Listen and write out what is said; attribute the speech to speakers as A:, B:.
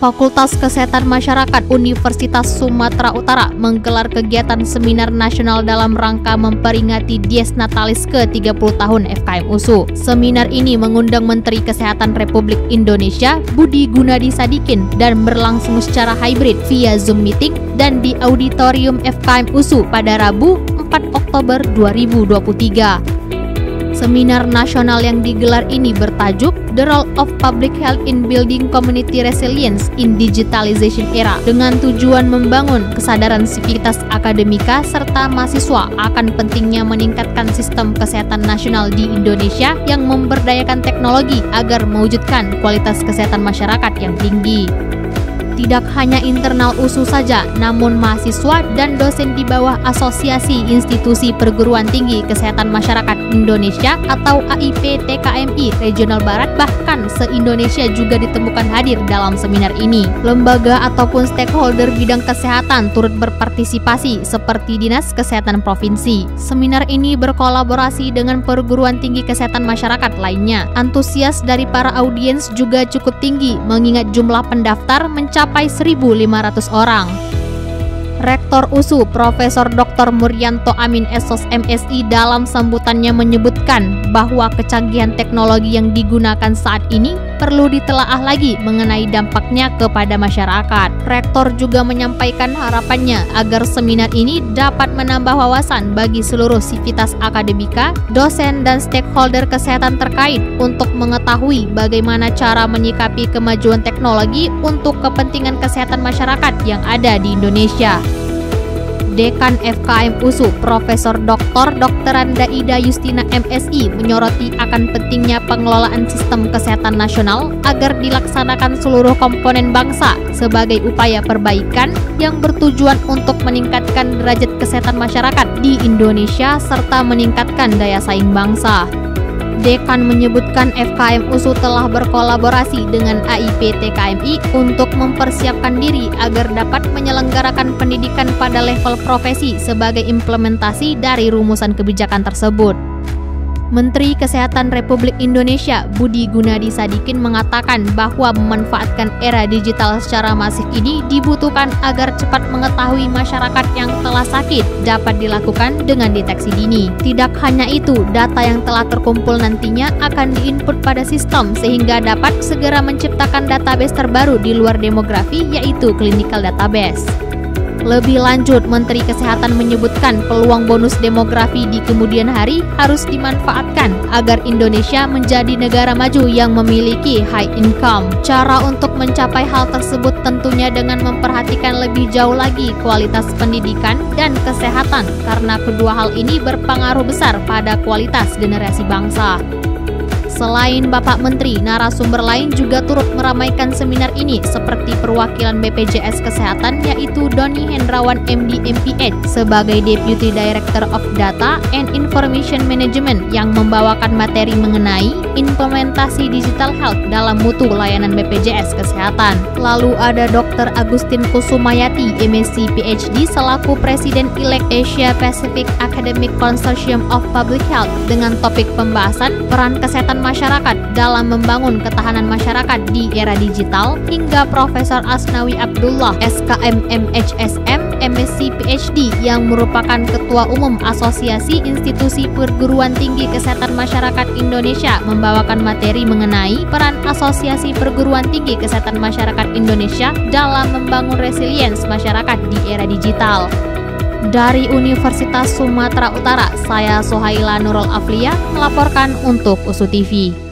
A: Fakultas Kesehatan Masyarakat Universitas Sumatera Utara menggelar kegiatan seminar nasional dalam rangka memperingati Dies Natalis ke-30 tahun FKM USU. Seminar ini mengundang Menteri Kesehatan Republik Indonesia Budi Gunadi Sadikin dan berlangsung secara hybrid via Zoom meeting dan di Auditorium FKM USU pada Rabu 4 Oktober 2023. Seminar nasional yang digelar ini bertajuk The Role of Public Health in Building Community Resilience in Digitalization Era dengan tujuan membangun kesadaran sivitas akademika serta mahasiswa akan pentingnya meningkatkan sistem kesehatan nasional di Indonesia yang memberdayakan teknologi agar mewujudkan kualitas kesehatan masyarakat yang tinggi. Tidak hanya internal USU saja, namun mahasiswa dan dosen di bawah Asosiasi Institusi Perguruan Tinggi Kesehatan Masyarakat Indonesia atau AIP-TKMI Regional Barat bahkan se-Indonesia juga ditemukan hadir dalam seminar ini. Lembaga ataupun stakeholder bidang kesehatan turut berpartisipasi seperti Dinas Kesehatan Provinsi. Seminar ini berkolaborasi dengan perguruan tinggi kesehatan masyarakat lainnya. Antusias dari para audiens juga cukup tinggi mengingat jumlah pendaftar mencapai 1.500 orang. Rektor USU Profesor Dr. Muryanto Amin SOS MSI dalam sambutannya menyebutkan bahwa kecanggihan teknologi yang digunakan saat ini perlu ditelaah lagi mengenai dampaknya kepada masyarakat. Rektor juga menyampaikan harapannya agar seminar ini dapat menambah wawasan bagi seluruh sivitas akademika, dosen, dan stakeholder kesehatan terkait untuk mengetahui bagaimana cara menyikapi kemajuan teknologi untuk kepentingan kesehatan masyarakat yang ada di Indonesia. Dekan FKM USU Profesor Dr. Anda Ida Yustina MSI menyoroti akan pentingnya pengelolaan sistem kesehatan nasional agar dilaksanakan seluruh komponen bangsa sebagai upaya perbaikan yang bertujuan untuk meningkatkan derajat kesehatan masyarakat di Indonesia serta meningkatkan daya saing bangsa. Dekan menyebutkan FKM USU telah berkolaborasi dengan AIP-TKMI untuk mempersiapkan diri agar dapat menyelenggarakan pendidikan pada level profesi sebagai implementasi dari rumusan kebijakan tersebut. Menteri Kesehatan Republik Indonesia Budi Gunadi Sadikin mengatakan bahwa memanfaatkan era digital secara masif ini dibutuhkan agar cepat mengetahui masyarakat yang telah sakit dapat dilakukan dengan deteksi dini. Tidak hanya itu, data yang telah terkumpul nantinya akan diinput pada sistem sehingga dapat segera menciptakan database terbaru di luar demografi yaitu clinical database. Lebih lanjut, Menteri Kesehatan menyebutkan peluang bonus demografi di kemudian hari harus dimanfaatkan agar Indonesia menjadi negara maju yang memiliki high income. Cara untuk mencapai hal tersebut tentunya dengan memperhatikan lebih jauh lagi kualitas pendidikan dan kesehatan karena kedua hal ini berpengaruh besar pada kualitas generasi bangsa. Selain Bapak Menteri, narasumber lain juga turut meramaikan seminar ini seperti perwakilan BPJS Kesehatan yaitu Doni Hendrawan MD MPH sebagai Deputy Director of Data and Information Management yang membawakan materi mengenai implementasi digital health dalam mutu layanan BPJS Kesehatan. Lalu ada Dr. Agustin Kusumayati MSc PhD selaku Presiden-elek Asia Pacific Academic Consortium of Public Health dengan topik pembahasan peran kesehatan masyarakat dalam membangun ketahanan masyarakat di era digital, hingga Profesor Asnawi Abdullah SKM MHSM MSc PhD yang merupakan Ketua Umum Asosiasi Institusi Perguruan Tinggi Kesehatan Masyarakat Indonesia membawakan materi mengenai peran Asosiasi Perguruan Tinggi Kesehatan Masyarakat Indonesia dalam membangun resilience masyarakat di era digital. Dari Universitas Sumatera Utara, saya Sohaila Nurul Aflia melaporkan untuk USU TV.